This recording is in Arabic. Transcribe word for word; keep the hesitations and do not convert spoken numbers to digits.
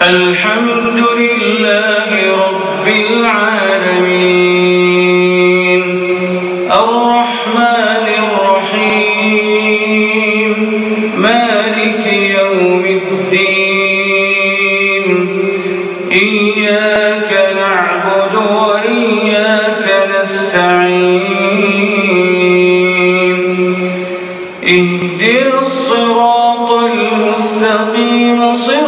الحمد لله رب العالمين الرحمن الرحيم مالك يوم الدين إياك نعبد وإياك نستعين اهدنا الصراط المستقيم صراط